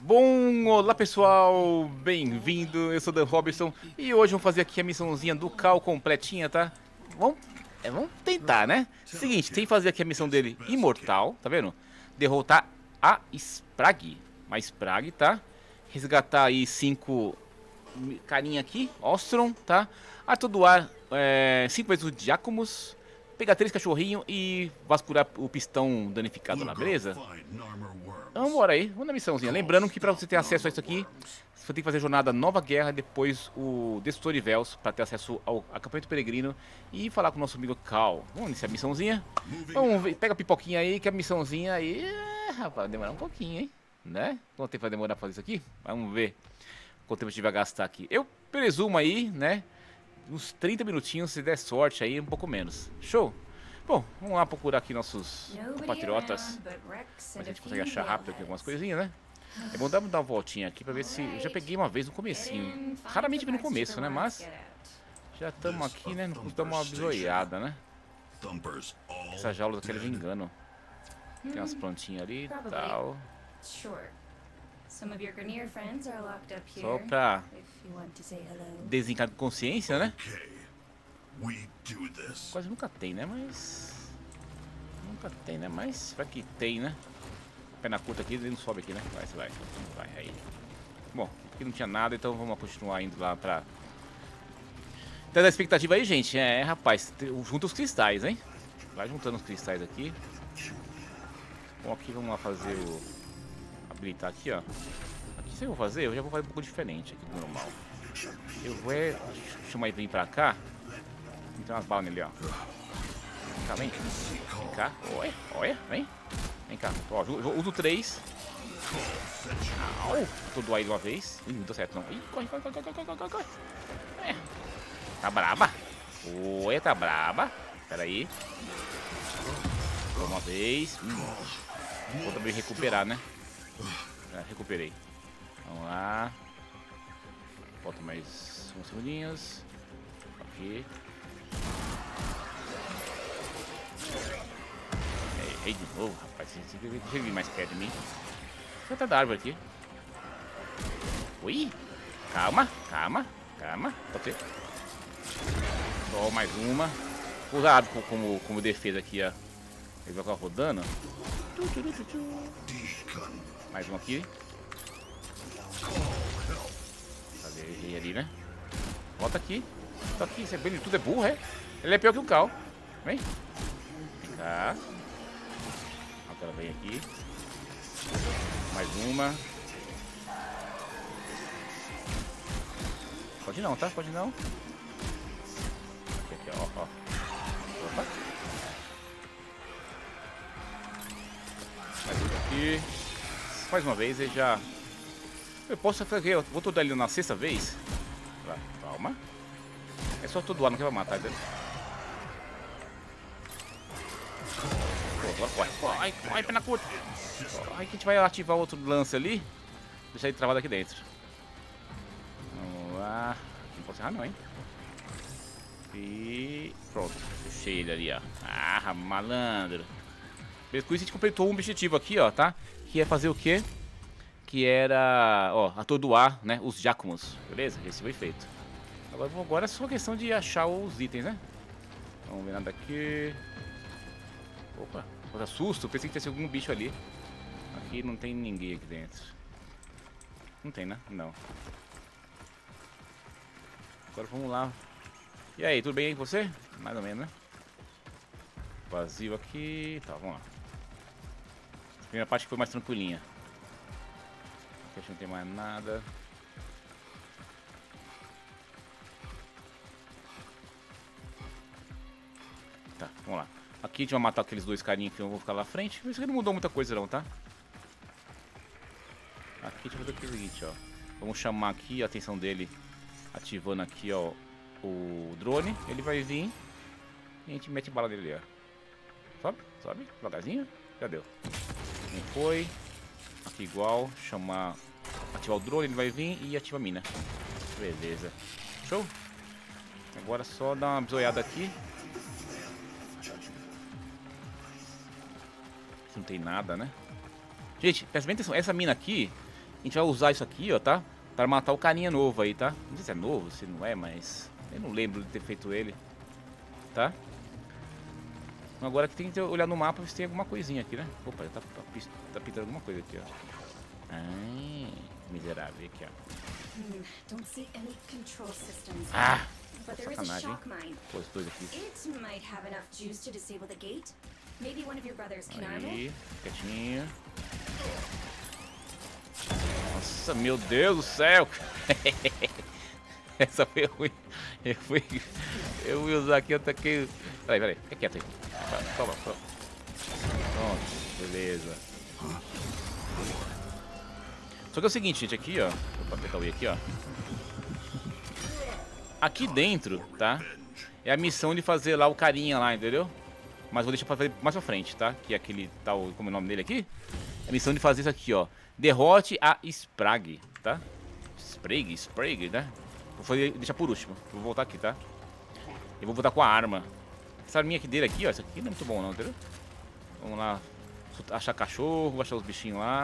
Bom, olá pessoal, bem-vindo, eu sou o Dan Robertson e hoje vamos fazer aqui a missãozinha do Cal completinha, tá? Vamos tentar, né? Seguinte, tem que fazer aqui a missão dele imortal, tá vendo? Derrotar a Sprague, uma Sprague, tá? Resgatar aí 5 carinha aqui, Ostrom, tá? Atordoar 5 vezes o Giacomus, pegar 3 cachorrinhos e vasculhar o pistão danificado lá, beleza? Vamos embora aí, vamos na missãozinha. Lembrando que pra você ter acesso a isso aqui, você tem que fazer a jornada Nova Guerra, depois o Destrutor de Véus, pra ter acesso ao acampamento peregrino e falar com o nosso amigo Cal. Vamos iniciar a missãozinha? Vamos ver, pega a pipoquinha aí, que a missãozinha aí, rapaz, vai demorar um pouquinho, hein? Né? Quanto tempo vai demorar pra fazer isso aqui? Vamos ver quanto tempo a gente vai gastar aqui. Eu presumo aí, né, uns 30 minutinhos, se der sorte aí, um pouco menos. Show? Bom, vamos lá procurar aqui nossos compatriotas. Mas a gente consegue achar rápido aqui algumas coisinhas, né? É bom dar uma voltinha aqui pra ver se... Eu já peguei uma vez no comecinho. Raramente vi no começo, né? Mas já estamos aqui, né? Não custa dar uma bisoiada, né? Essa jaula daqueles engano. Tem umas plantinhas ali e tal. Só pra desencargo de consciência, né? Quase nunca tem, né? Mas... Nunca tem, né? Mas vai que tem, né? Pé na curta aqui, ele não sobe aqui, né? Vai, aí. Bom, aqui não tinha nada, então vamos continuar indo lá pra... Tá da expectativa aí, gente? Rapaz, junta os cristais, hein? Vai juntando os cristais aqui. Bom, aqui vamos lá fazer o... Habilitar aqui, ó. Aqui se eu vou fazer, eu já vou fazer um pouco diferente aqui do normal. Eu vou chamar ele vir pra cá. Tem umas balas nele, ó. Vem cá. Olha, vem. Vem cá. Ó, uso 3. Todo aí de uma vez. Ih, não deu certo não. Ih, corre. Tá braba. Oi, tá braba. Pera aí. Uma vez. Vou também recuperar, né? Recuperei. Vamos lá. Falta mais uns segundinhos. Aqui. Errei de novo, rapaz. Você tem que vir mais perto de mim. Deixa eu da árvore aqui. Ui! Calma. Pode ser. Só mais uma. Vou usar a árvore como defesa aqui, ó. Ele vai ficar rodando. Mais um aqui. Cadê ele ali, né? Volta aqui. Tá aqui, ele tudo é burro, é? Ele é pior que o Cal. Vem. Vem cá. Agora vem aqui. Mais uma. Pode não, tá? Pode não. Aqui, ó. Opa. Mais um aqui. Mais uma vez ele já... Eu posso fazer... Eu vou todo ali na sexta vez. Calma. É só todo ano que vai matar, entendeu? Corre, pé na curta. Aí que a gente vai ativar outro lance ali. Deixar ele travado aqui dentro. Vamos lá. Aqui não pode errar não, hein? E pronto. Fechei ele ali, ó. Ah, malandro. Beleza, com isso a gente completou um objetivo aqui, ó, tá? Que é fazer o quê? Que era, ó, atordoar, né, os Giacomus. Beleza? Esse foi feito. Agora é só questão de achar os itens, né? Vamos ver nada aqui. Opa, coisa susto. Pensei que tivesse algum bicho ali. Aqui não tem ninguém aqui dentro. Não tem, né? Não. Agora vamos lá. E aí, tudo bem aí com você? Mais ou menos, né? Vazio aqui. Tá, vamos lá. A primeira parte foi mais tranquilinha. Aqui não tem mais nada. Tá, vamos lá. Aqui a gente vai matar aqueles dois carinhos que eu vou ficar lá à frente. Isso aqui não mudou muita coisa não, tá? Aqui a gente vai fazer o seguinte, ó. Vamos chamar aqui a atenção dele, ativando aqui, ó, o drone. Ele vai vir e a gente mete bala nele ali, ó. Sobe, devagarzinho. Já deu. Não foi. Aqui igual, chamar, ativar o drone, ele vai vir e ativa a mina. Beleza. Show? Agora só dar uma bisoiada aqui. Não tem nada, né? Gente, presta bem atenção. Essa mina aqui, A gente vai usar isso aqui, ó, tá? Pra matar o carinha novo aí, tá? Não sei se é novo, se não é, mas... Eu não lembro de ter feito ele. Tá? Agora que tem que olhar no mapa se tem alguma coisinha aqui, né? Opa, tá pintando alguma coisa aqui, ó. Ai, miserável, aqui, ó. Ah! Sacanagem, hein? Pô, os dois aqui. Aí, quietinho. Nossa, meu Deus do céu! Essa foi ruim. Eu fui usar aqui, eu taquei. Peraí, fica quieto aí. Toma. Pronto, beleza. Só que é o seguinte, gente, aqui, ó. Vou apertar o I aqui, ó. Aqui dentro, tá? É a missão de fazer lá o carinha lá, entendeu? Mas vou deixar pra fazer mais pra frente, tá? Que é aquele tal, como é o nome dele aqui? É a missão de fazer isso aqui, ó. Derrote a Sprague, tá? Sprague, né? Vou deixar por último. Vou voltar aqui, tá? Eu vou voltar com a arma. Essa arminha aqui dele aqui, ó. Essa aqui não é muito bom não, entendeu? Vamos lá. Achar cachorro, achar os bichinhos lá.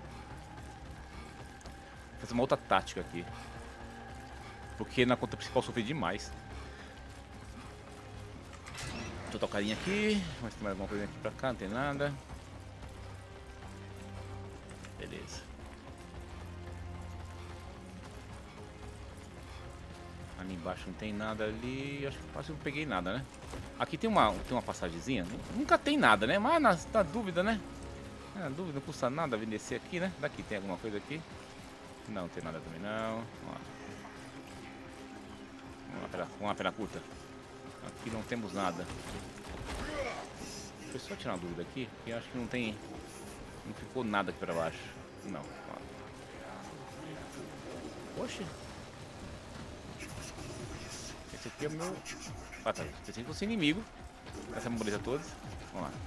Vou fazer uma outra tática aqui. Porque na conta principal eu sofri demais. Deixa eu tocar a carinha aqui. Vamos ver se tem mais alguma coisa aqui pra cá. Não tem nada. Beleza. Ali embaixo não tem nada ali. Acho que quase não peguei nada, né? Aqui tem uma passagemzinha. Nunca tem nada, né? Mas na dúvida, né? Na dúvida, não custa nada vir descer aqui, né? Daqui tem alguma coisa aqui? Não tem nada também não. Uma perna curta. Aqui não temos nada. Deixa eu só tirar uma dúvida aqui. Que eu acho que não tem. Não ficou nada aqui pra baixo. Não. Oxe. Esse aqui é o meu... Ah, tá. Pensei que fosse inimigo. Essa moleza todas. Vamos lá.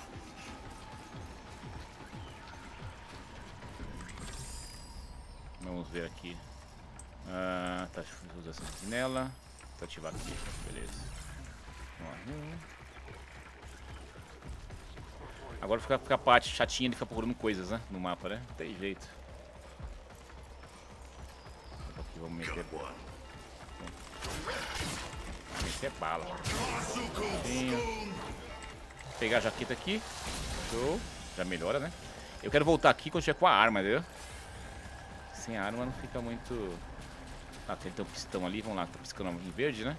Vamos ver aqui. Tá. Vou usar essa sentinela. Vou ativar aqui. Beleza. Vamos lá. Agora fica a parte chatinha de ficar procurando coisas, né? No mapa, né? Não tem jeito. Aqui, vamos meter boa. Meter bala. Pegar a jaqueta aqui. Show. Já melhora, né? Eu quero voltar aqui quando tiver com a arma, entendeu? Sem a arma não fica muito... Ah, tem um pistão ali. Vamos lá, tá piscando em verde, né?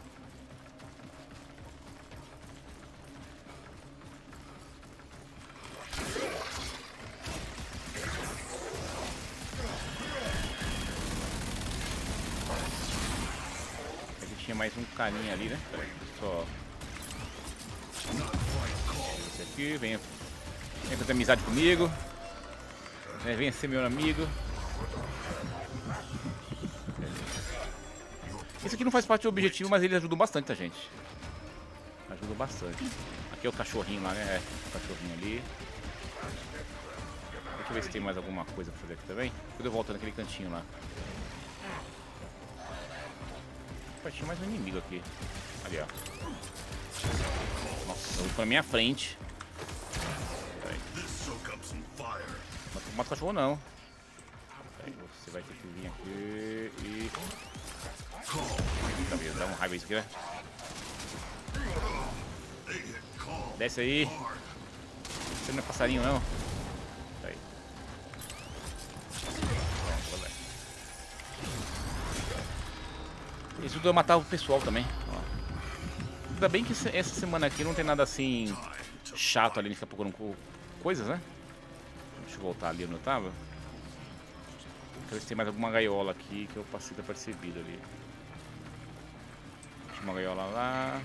Tinha mais um carinha ali, né? Peraí, só... Esse aqui, vem fazer amizade comigo. Venha ser meu amigo. Esse aqui não faz parte do objetivo, mas ele ajuda bastante a gente. Ajuda bastante. Aqui é o cachorrinho lá, né? É, o cachorrinho ali. Deixa eu ver se tem mais alguma coisa pra fazer aqui também. Depois eu volto naquele cantinho lá. Tinha mais um inimigo aqui. Ali, ó. Nossa, eu vou pra minha frente. Peraí. Não mata o cachorro não. Peraí, você vai ter que vir aqui e... Tá vendo? Dá um raiva isso aqui, né? Desce aí. Você não é passarinho não. Peraí. Isso tudo eu matar o pessoal também. Ó. Ainda bem que essa semana aqui não tem nada assim chato ali de ficar procurando coisas, né? Deixa eu voltar ali onde eu tava. Quero ver se tem mais alguma gaiola aqui que eu passei desapercebido ali. Tinha uma gaiola lá.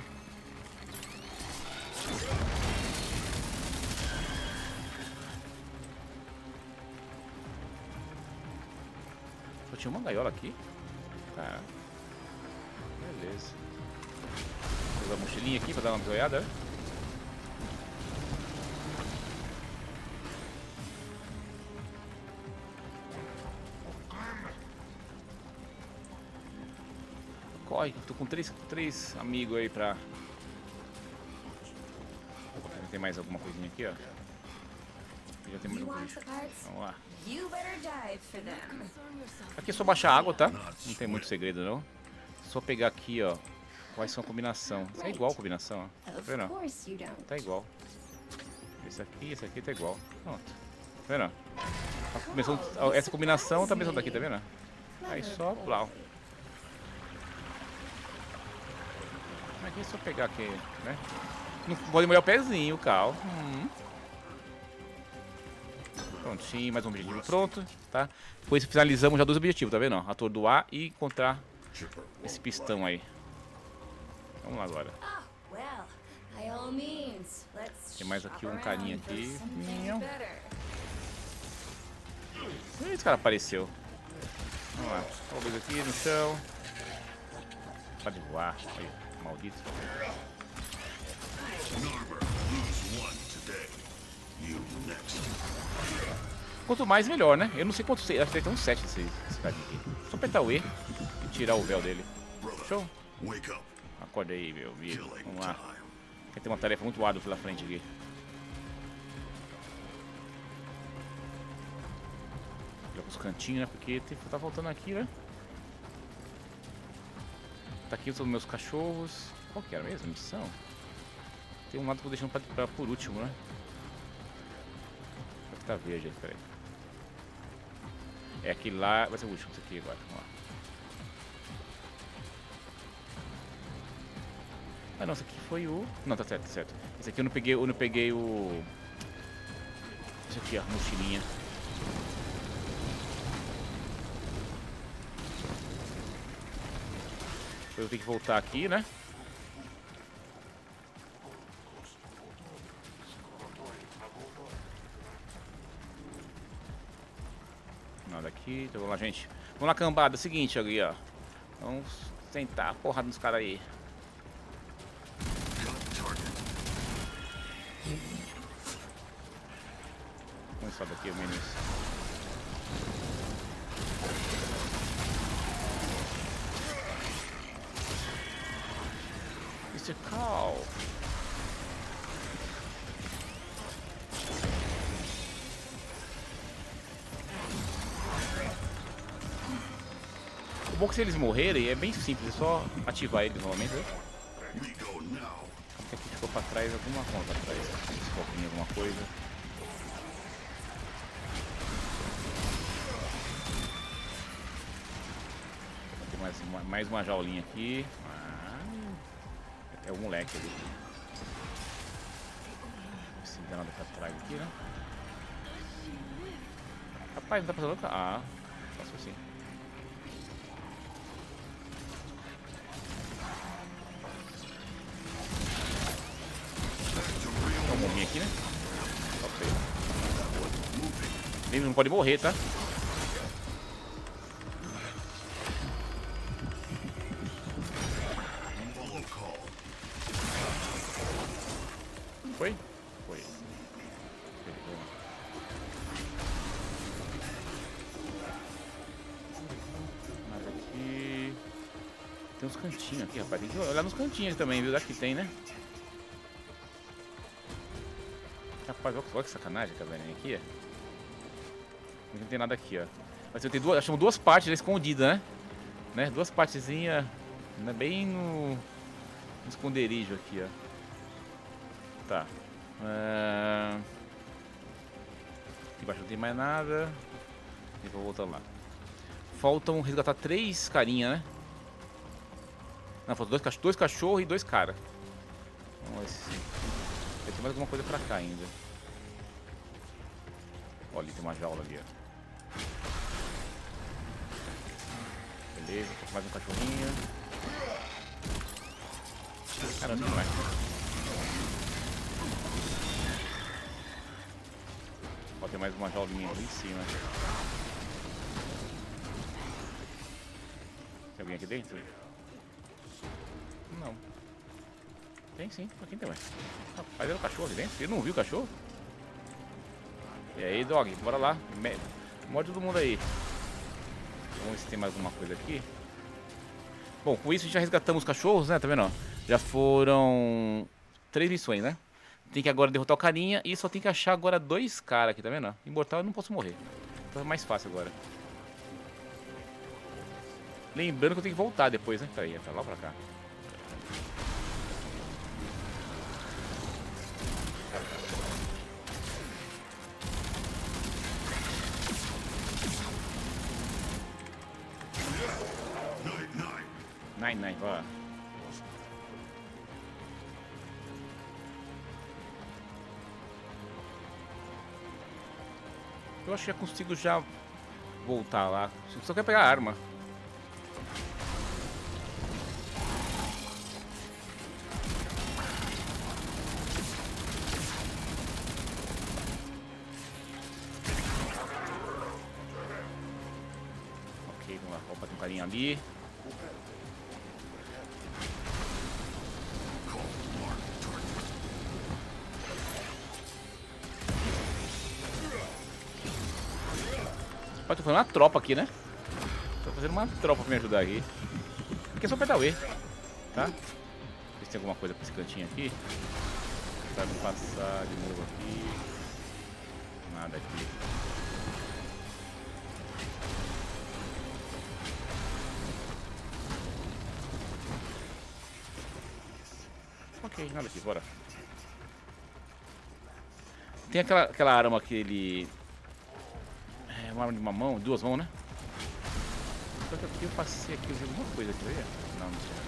Só tinha uma gaiola aqui? Tá. Beleza. Vou usar a mochilinha aqui pra dar uma bisoiada. Corre, tô com três amigos aí pra... Tem mais alguma coisinha aqui, ó. aqui já tem mais um bicho. Vamos lá. Aqui é só baixar água, tá? Não tem muito segredo, não. Só pegar aqui, ó. Quais são a combinação. Isso é igual a combinação, ó. Tá vendo? Tá igual. Esse aqui tá igual. Pronto. Tá vendo? Essa combinação tá a mesma daqui, tá vendo? Aí só plau. Aqui é só pegar aqui, né? Não pode molhar o pezinho, Cal. Prontinho, mais um objetivo pronto, tá? Depois finalizamos já 2 objetivos, tá vendo? Atordoar e encontrar esse pistão aí. Vamos lá agora. Tem mais aqui um carinha aqui. Esse cara apareceu. Vamos lá. Talvez aqui no chão. Pode voar. Aí, maldito. Quanto mais, melhor, né? Eu não sei quanto... Acho que tem um 7 esse carinha aqui. Só apertar o E e tirar o véu dele. Show? Acorda aí, meu amigo. Vamos lá. Tem uma tarefa muito árdua pela frente aqui. Joga os cantinhos, né? Porque tá faltando aqui, né? Tá aqui os meus cachorros. Qual que era mesmo a missão? Tem um lado que eu tô deixando pra por último, né? Aqui tá verde aí, peraí. É aquele lá, vai ser o último, esse aqui agora. Vamos lá. Ah, não, esse aqui foi o... Não, tá certo, tá certo. Esse aqui eu não peguei o... Esse aqui, ó, mochilinha. Eu tenho que voltar aqui, né? Nada aqui, então vamos lá, gente. Vamos lá, cambada. É o seguinte, ali, ó. Vamos sentar a porrada nos caras aí. Vamos só daqui o menos. Mr. Cal. O bom é que se eles morrerem é bem simples, é só ativar eles novamente, né? Aqui ficou pra trás alguma coisa pra trás. Esse cofrinho, alguma coisa. Tem mais uma jaulinha aqui. É o moleque ali. Esse danado pra trás aqui, né? Rapaz, não tá passando outra. Ah, passou sim. Tem um bombinho aqui, né? Ele não pode morrer, tá? Foi? Foi. Mas aqui... Tem uns cantinhos aqui, rapaz. Tem que olhar nos cantinhos também, viu? Daqui tem, né? Rapaz, olha que sacanagem que a velhinha aqui, ó. Não tem nada aqui, ó. Mas eu tenho duas... Achamos duas partes escondidas, né? Duas partezinhas... Né? Bem no esconderijo aqui, ó. Tá. Aqui embaixo não tem mais nada. E vou voltar lá. Faltam resgatar 3 carinha, né? Não, faltam 2 cachorros e 2 caras. Vamos ver se... Tem mais alguma coisa pra cá ainda. Olha, ali tem uma jaula ali, ó. Beleza, mais um cachorrinho. Caramba, não vai. Ó, tem mais uma jaulinha ali em cima. Tem alguém aqui dentro? Não. Tem sim, aqui tem mais. Rapaz, era o cachorro ali dentro. Ele não viu o cachorro? E aí, dog, bora lá. Morde todo mundo aí. Vamos ver se tem mais alguma coisa aqui. Bom, com isso já resgatamos os cachorros, né? Tá vendo? Já foram 3 missões, né? Tem que agora derrotar o carinha e só tem que achar agora 2 caras aqui, tá vendo? Imortal eu não posso morrer. Então é mais fácil agora. Lembrando que eu tenho que voltar depois, né? Peraí, pra lá ou pra cá? Nine, vai lá. Eu acho que já consigo já voltar lá. Só quero pegar a arma. Ok, vamos lá. Opa, tem um carinha ali. Tô fazendo uma tropa aqui, né? Tô fazendo uma tropa pra me ajudar aqui. Aqui é só apertar o E, tá? Ver se tem alguma coisa pra esse cantinho aqui. Pra não passar de novo aqui. Nada aqui. Ok, nada aqui, bora. Tem aquela arma que ele... É uma arma de uma mão, 2 mãos, né? Só que aqui eu passei aqui, eu vi alguma coisa aqui, olha. Não, não sei.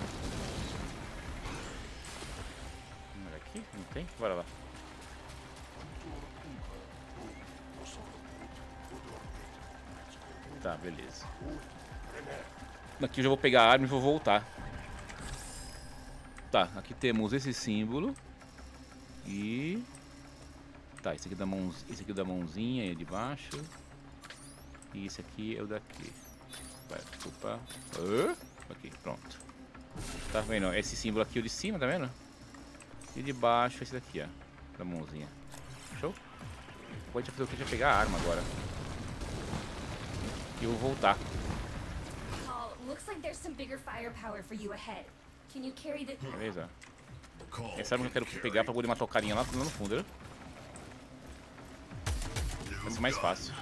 Olha aqui, não tem? Bora lá. Tá, beleza. Aqui eu já vou pegar a arma e vou voltar. Tá, aqui temos esse símbolo. E... Tá, esse aqui da mãozinha aí de baixo. E esse aqui é o daqui. Vai, desculpa. Aqui, pronto. Tá vendo? Esse símbolo aqui é o de cima, tá vendo? E de baixo esse daqui, ó. Da mãozinha. Show? Agora a gente vai fazer o que? A gente vai pegar a arma agora. E eu vou voltar. Beleza. Essa arma que eu quero pegar pra poder matar o carinha lá no fundo, né? Vai ser mais fácil.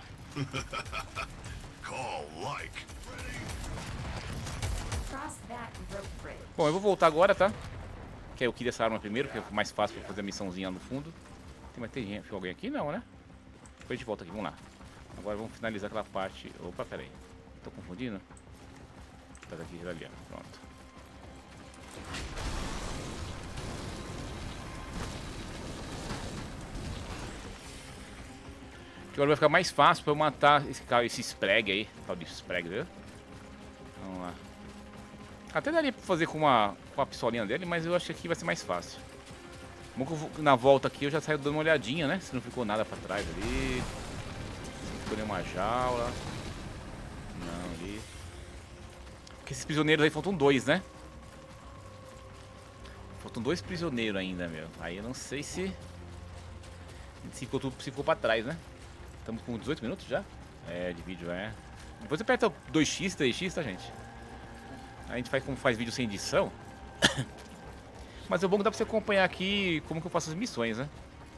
Bom, eu vou voltar agora, tá? Que eu queria essa arma primeiro, que é mais fácil pra fazer a missãozinha no fundo. Mas tem alguém aqui? Não, né? Depois a gente volta aqui, vamos lá. Agora vamos finalizar aquela parte... Opa, peraí. Tô confundindo? Tá daqui, ali, ó. Pronto. Agora vai ficar mais fácil pra eu matar esse Spreg aí. Tal de Spreg, viu? Vamos lá. Até daria pra fazer com a pistolinha dele, mas eu acho que aqui vai ser mais fácil. Bom que eu vou, na volta aqui eu já saio dando uma olhadinha, né? Se não ficou nada pra trás ali. Se não ficou nenhuma jaula. Não, ali. Porque esses prisioneiros aí faltam 2, né? Faltam 2 prisioneiros ainda, meu. Aí eu não sei se ficou pra trás, né? Estamos com 18 minutos já? É, de vídeo, é. Depois aperta 2x, 3x, tá, gente? A gente faz vídeo sem edição. Mas é bom que dá pra você acompanhar aqui como que eu faço as missões, né?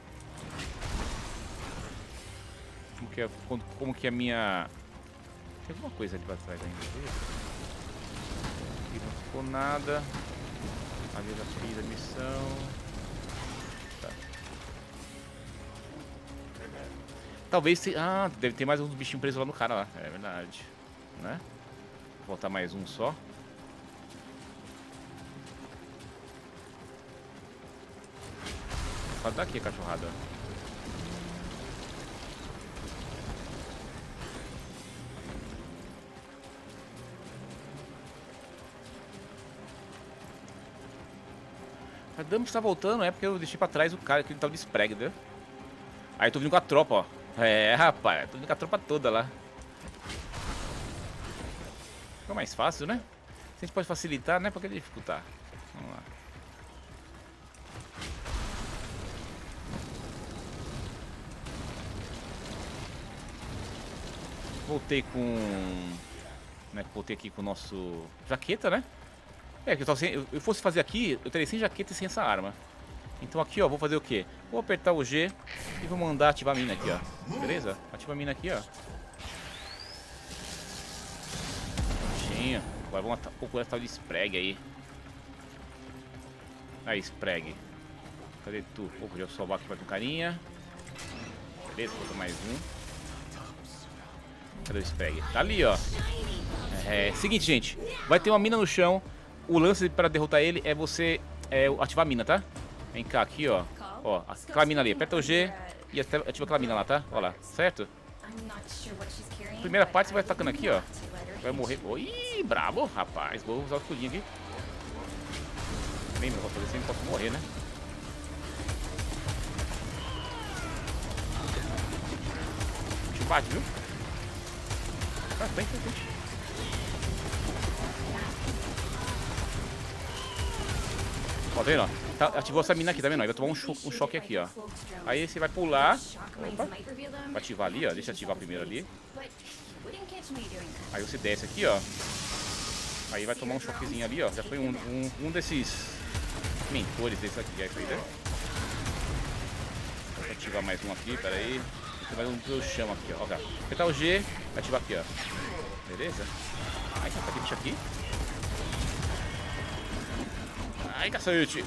Como que é a minha... Tem alguma coisa ali pra trás ainda. Aqui não ficou nada. Ali eu já fiz a missão. Tá. Talvez... Ah, deve ter mais uns bichinhos presos lá no cara lá. É verdade. Né? Vou botar mais um só. Quase daqui a cachorrada. A Dama está voltando, é porque eu deixei pra trás o cara que ele tava de Spreg, entendeu? Aí tô vindo com a tropa, ó. É, rapaz, tô vindo com a tropa toda lá. Fica mais fácil, né? Se a gente pode facilitar, né? Por que dificultar? Vamos lá. Voltei com... Né, voltei aqui com o nosso... Jaqueta, né? É, que eu fosse fazer aqui, eu teria sem jaqueta e sem essa arma. Então aqui, ó, vou fazer o quê? Vou apertar o G e vou mandar ativar a mina aqui, ó. Beleza? Ativa a mina aqui, ó. Prontinho. Agora vamos procurar essa tal de Spreg aí. Aí, Spreg. Cadê tu? Vou podia salvar aqui pra tu carinha. Beleza, vou botar mais um. Cadê o Spreg? Tá ali, ó. Seguinte, gente. Vai ter uma mina no chão. O lance pra derrotar ele é você ativar a mina, tá? Vem cá, aqui, ó. Ó, aquela mina ali. Aperta o G e ativa aquela mina lá, tá? Ó lá, certo? Primeira parte você vai atacando aqui, ó. Vai morrer. Ih, brabo, rapaz. Vou usar o escudinho aqui. Lembra, vou fazer assim, não posso morrer, né? O bicho bate, viu? Tá, frente. Ó, tá vendo, ó? Tá, ativou essa mina aqui, tá vendo? Aí vai tomar um choque aqui, ó. Aí você vai pular. Opa. Vai ativar ali, ó. Deixa eu ativar primeiro ali. Aí você desce aqui, ó. Aí vai tomar um choquezinho ali, ó. Já foi um desses mentores desse aqui, já foi, né? Vou ativar mais um aqui, pera aí. Tem mais um que eu chamo aqui, ó. Apertar o G, ativar aqui, ó. Beleza? Ai, tá aquele bicho aqui. Ai, cacete.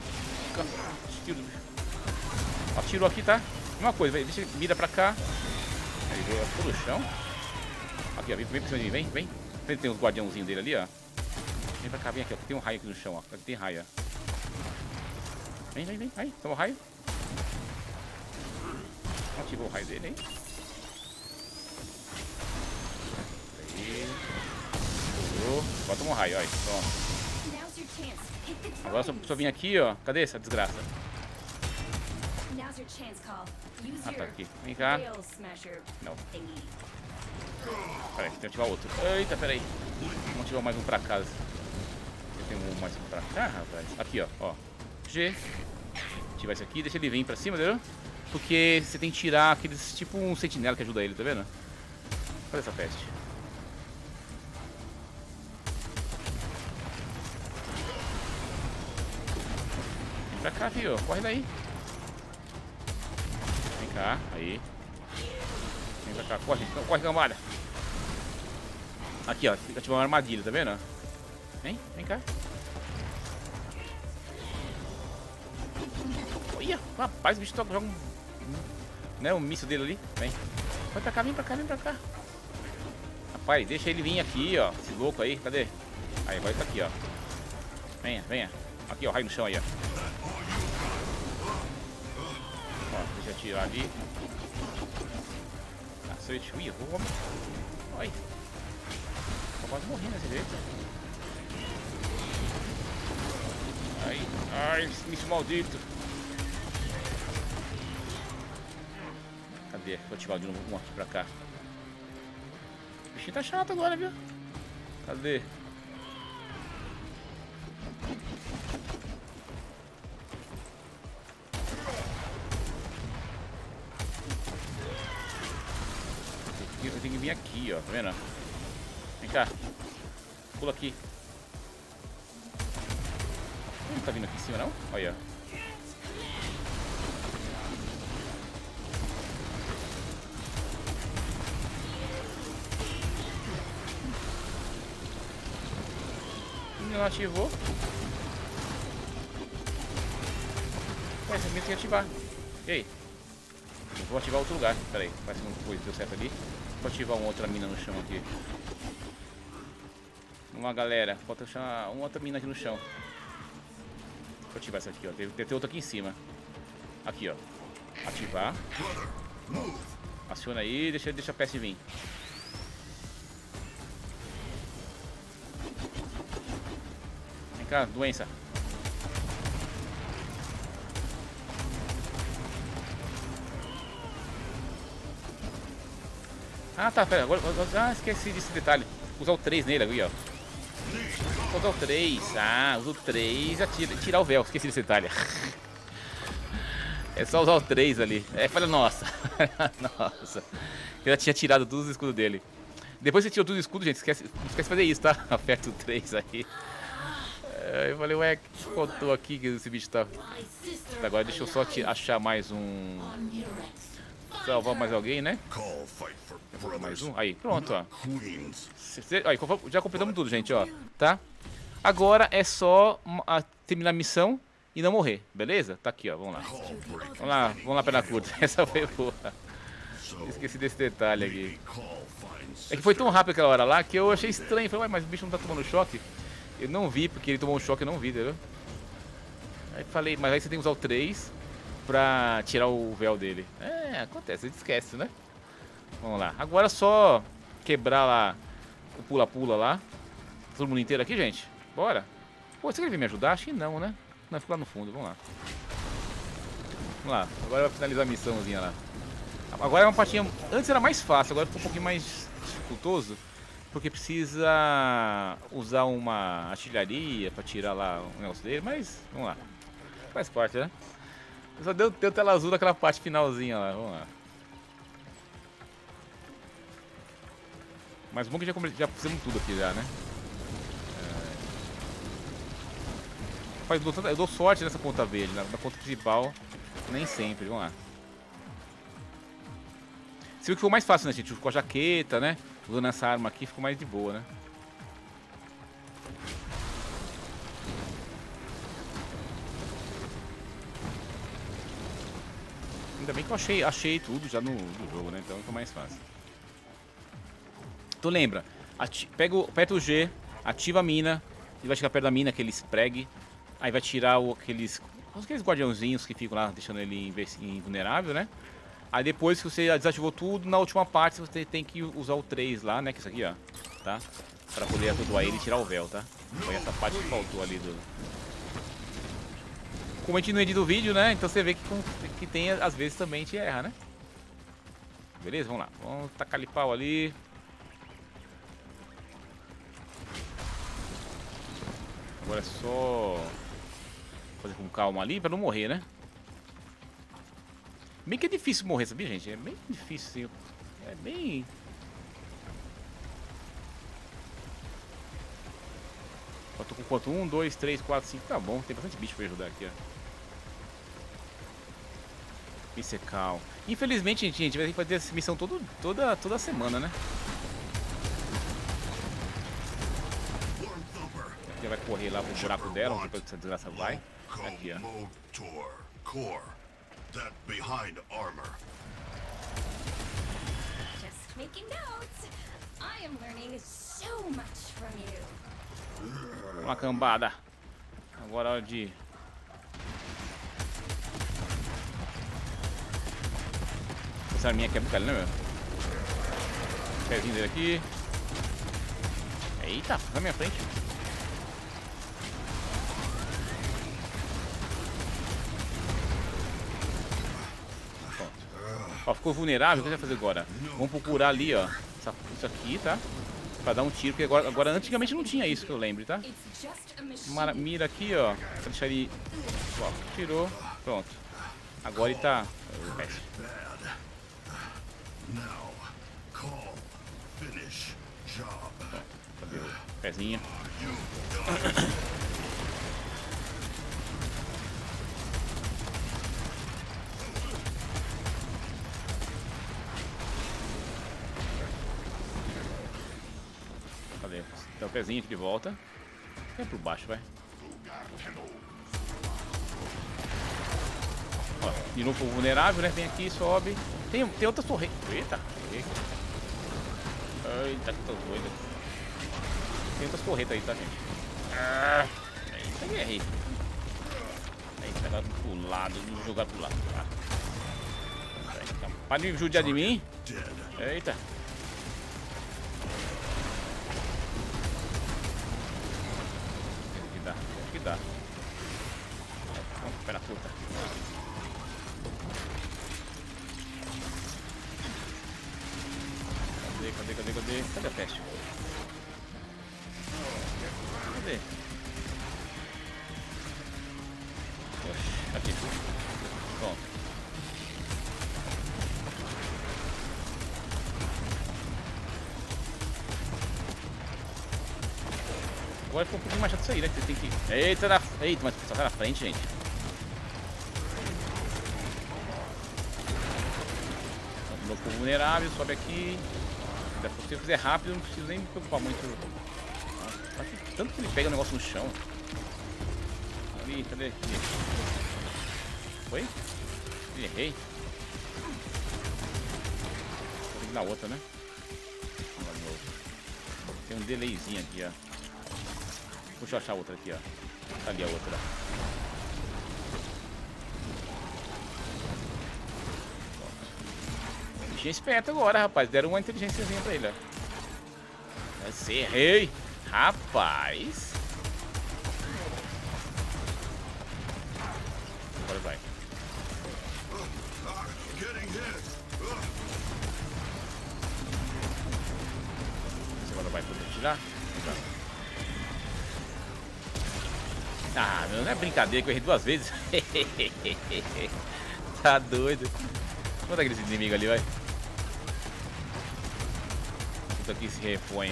Atirou aqui, tá? Mesma coisa, deixa ele mira pra cá. Aí veio pro chão. Aqui, ó, vem pra cima de mim, vem. Tem uns guardiãozinhos dele ali, ó. Vem pra cá, vem aqui, ó. Tem um raio aqui no chão, ó. Aqui tem raio, ó. Vem. Aí, toma o raio. Ativou o raio dele, hein? Aí. Agora toma um raio, ó. Aí, pronto. Agora só vim aqui, ó. Cadê essa desgraça? Ah, tá aqui. Vem cá. Não. Peraí, tem que ativar outro. Eita, peraí. Vamos ativar mais um pra casa. Eu tenho mais um pra cá, rapaz. Aqui, ó. G. Ativar esse aqui. Deixa ele vir pra cima, entendeu? Porque você tem que tirar aqueles... Tipo um sentinela que ajuda ele, tá vendo? Olha essa peste. Vem pra cá, filho. Corre daí. Vem cá. Aí. Vem pra cá. Corre, cambalha. Aqui, ó. Ativar uma armadilha, tá vendo? Vem cá. Olha, rapaz, o bicho joga um míssil dele ali. Vem pra cá, vem pra cá. Rapaz, deixa ele vir aqui, ó. Esse louco aí, cadê? Aí, agora ele tá aqui, ó. Venha. Aqui, ó, raio no chão aí, ó. Ó, deixa eu atirar ali. Cacete, ui, errou. Olha. Tô quase morrendo desse jeito. Ai, esse míssil maldito. Cadê? Vou ativar de novo um aqui pra cá. O bichinho tá chato agora, viu? Cadê? Eu tenho que vir aqui, ó. Tá vendo? Vem cá. Pula aqui. Não tá vindo aqui em cima, não? Olha. Não ativou. Esse mesmo tem que ativar. E aí? Eu vou ativar outro lugar. Pera aí, parece que uma coisa deu certo ali. Vou ativar uma outra mina no chão aqui. Uma galera. Falta achar uma outra mina aqui no chão. Vou ativar essa aqui, ó. Deve ter outra aqui em cima. Aqui, ó. Ativar. Aciona aí, deixa a peça vir. Vem cá, doença. Ah, tá, pera. Agora esqueci desse detalhe. Usar o 3 nele ali, ó. Vou usar o 3. Ah, usa o 3 e tirar o véu. Esqueci desse detalhe. É só usar o 3 ali. Falha nossa. Nossa. Eu já tinha tirado todos os escudos dele. Depois que você tirou todos os escudos, gente, não esquece de fazer isso, tá? Aperta o 3 aí. Eu falei, ué, que faltou aqui que esse bicho tá... Agora deixa eu só achar mais um... Salvar mais alguém, né? Mais um. Aí, pronto, ó. Aí, já completamos tudo, gente, ó. Tá? Agora é só terminar a missão e não morrer, beleza? Tá aqui, ó, vamos lá. Vamos lá, perna curta. Essa foi boa. Esqueci desse detalhe aqui. É que foi tão rápido aquela hora lá que eu achei estranho. Falei, ué, mas o bicho não tá tomando choque? Eu não vi, porque ele tomou um choque, eu não vi, entendeu? Aí falei, mas aí você tem que usar o 3 pra tirar o véu dele. É, acontece, a gente esquece, né? Vamos lá. Agora é só quebrar lá o pula-pula lá. Todo mundo inteiro aqui, gente? Bora. Pô, você quer vir me ajudar? Acho que não, né? Não, fica lá no fundo, vamos lá. Vamos lá, agora vai finalizar a missãozinha lá. Agora é uma partinha... Antes era mais fácil, agora ficou um pouquinho mais dificultoso. Porque precisa usar uma artilharia pra tirar lá o negócio dele, mas vamos lá. Faz parte, né? Só deu tela azul naquela parte finalzinha lá, vamos lá. Mas bom que já fizemos tudo aqui já, né? Eu dou sorte nessa ponta verde, na ponta principal, nem sempre, vamos lá. Você viu que ficou mais fácil, né, gente? Com a jaqueta, né? Usando essa arma aqui, ficou mais de boa, né? Ainda bem que eu achei tudo já no jogo, né? Então ficou mais fácil. Tu lembra? Aperta o G, ativa a mina, e vai chegar perto da mina, aquele spregue. Aí vai tirar aqueles guardiãozinhos que ficam lá, deixando ele invulnerável, né? Aí depois que você desativou tudo, na última parte você tem que usar o 3 lá, né? Que é isso aqui, ó. Tá? Pra poder atordoar ele e tirar o véu, tá? Foi essa parte que faltou ali do... Como a gente não edita o vídeo, né? Então você vê que tem, às vezes também te erra, né? Beleza? Vamos lá. Vamos tacar ali pau ali. Agora é só fazer com calma ali pra não morrer, né? Bem que é difícil morrer, sabia, gente? É bem difícil, é bem... Eu tô com quanto? 1, 2, 3, 4, 5... Tá bom, tem bastante bicho pra ajudar aqui, ó. Pissecal. Infelizmente, gente, vai ter que fazer essa missão toda semana, né? Aqui vai correr lá pro buraco dela, onde depois essa desgraça vai. Aqui, ó. That behind armor. Just making notes. I am learning so much from you. Uma cambada. Agora é hora de... Essa arminha quebra o cara, né, meu? Pezinho dele aqui. Eita, na minha frente. Ó, ficou vulnerável, o que a gente vai fazer agora? Vamos procurar ali, ó, isso aqui, tá? Pra dar um tiro, porque agora antigamente não tinha isso, que eu lembro, tá? Mira aqui, ó, pra deixar ele... Ó, tirou, pronto. Agora ele tá... Cadê o pezinho? Cadê? Tem o pezinho aqui de volta. Vem por baixo, vai. Ó, de novo vulnerável, né? Vem aqui, sobe. Tem outras torretas. Eita! Eita, que tô doido. Tem outras torretas aí, tá, gente? Eita, errei. Eita, agora pro lado, jogar pro lado. Tá? Para de judiar de mim. Eita. Que dá. Vamos, pera puta. Cadê? Cadê a peste? Cadê? Oxe, aqui. Pronto. Agora ficou um pouquinho mais chato isso aí, né? Você tem que... Eita, mas o pessoal tá na frente, gente. Meu povo vulnerável, sobe aqui. Se eu fizer rápido, não preciso nem me preocupar muito. Tanto que ele pega o negócio no chão. Ali, cadê? Foi? Errei. Vou ter que dar outra, né? Tem um delayzinho aqui, ó. Deixa eu achar a outra aqui, ó. Tá ali a outra. Bichinho esperto agora, rapaz. Deram uma inteligênciazinha pra ele, ó. Errei. Rapaz. Agora vai. Agora vai poder tirar. Ah, meu, não é brincadeira que eu errei 2 vezes. Tá doido. Quanto é aquele inimigo ali, vai? Isso aqui se repõe.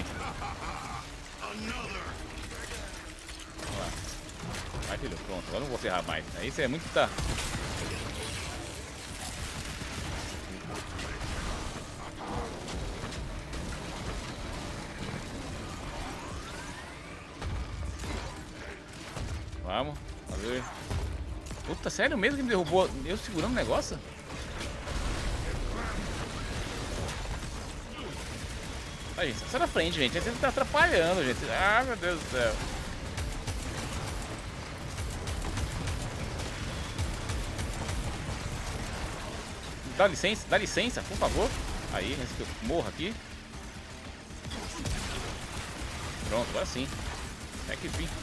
Vamos lá. Vai, filho, pronto. Agora não vou ferrar mais. Aí você é muito... Tá. Vamos, fazer. Puta, sério mesmo que me derrubou? Eu segurando o negócio? Aí, sai da frente, gente. Você tá atrapalhando, gente. Ah, meu Deus do céu. Dá licença, por favor. Aí, antes que eu morra aqui. Pronto, agora sim. É que fim.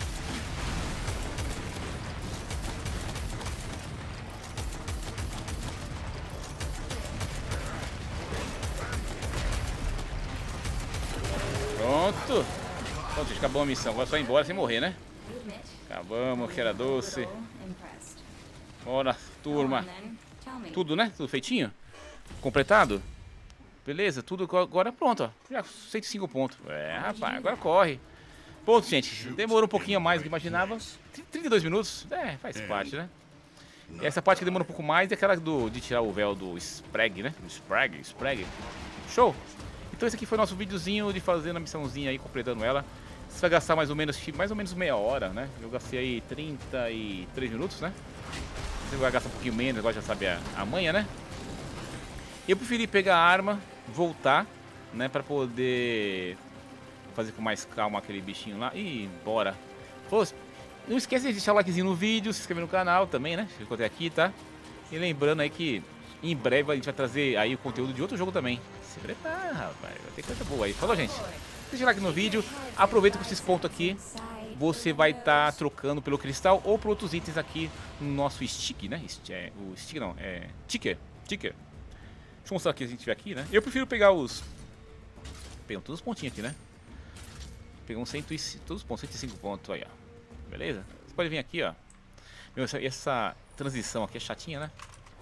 Pronto. Pronto, gente, acabou a missão. Agora só ir embora sem morrer, né? Acabamos, que era doce. Bora, turma. Tudo, né? Tudo feitinho? Completado? Beleza, tudo agora pronto, ó. Já 105 pontos. É, rapaz, agora corre. Ponto, gente. Demorou um pouquinho a mais do que imaginava. 32 minutos? É, faz parte, né? E essa parte que demora um pouco mais é aquela de tirar o véu do Sprague, né? Do Sprague. Show! Então esse aqui foi o nosso videozinho de fazendo a missãozinha aí, completando ela. Você vai gastar mais ou menos meia hora, né? Eu gastei aí 33 minutos, né? Você vai gastar um pouquinho menos, agora já sabe a manha, né? Eu preferi pegar a arma, voltar, né? Pra poder fazer com mais calma aquele bichinho lá e bora. Pô, não esquece de deixar o likezinho no vídeo, se inscrever no canal também, né? Se até aqui, tá? E lembrando aí que em breve a gente vai trazer aí o conteúdo de outro jogo também. Se prepara, rapaz. Vai ter coisa boa aí. Falou, gente? Deixa o like no vídeo. Aproveita com esses pontos aqui. Você vai estar trocando pelo cristal ou por outros itens aqui no nosso stick, né? O stick não, é ticker. Deixa eu mostrar aqui, a gente tiver aqui, né? Eu prefiro pegar os... Pegam todos os pontinhos aqui, né? Pegou todos os pontos, 105 pontos aí, ó. Beleza? Você pode vir aqui, ó. Essa transição aqui é chatinha, né?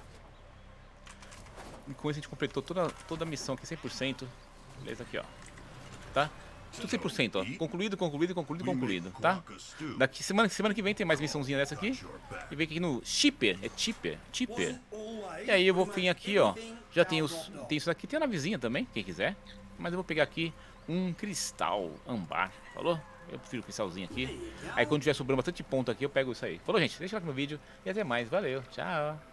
E com isso a gente completou toda a missão aqui 100%. Beleza? Aqui, ó. Tá? Tudo 100%, ó. Concluído, tá? Daqui semana que vem tem mais missãozinha dessa aqui. E vem aqui no Shipper. É Chipper. E aí eu vou vir aqui, ó. Já tem isso aqui. Tem a navezinha também, quem quiser. Mas eu vou pegar aqui um cristal âmbar. Falou? Eu prefiro o cristalzinho aqui. Aí quando tiver sobrando bastante ponto aqui, eu pego isso aí. Falou, gente? Deixa lá no vídeo. E até mais. Valeu. Tchau.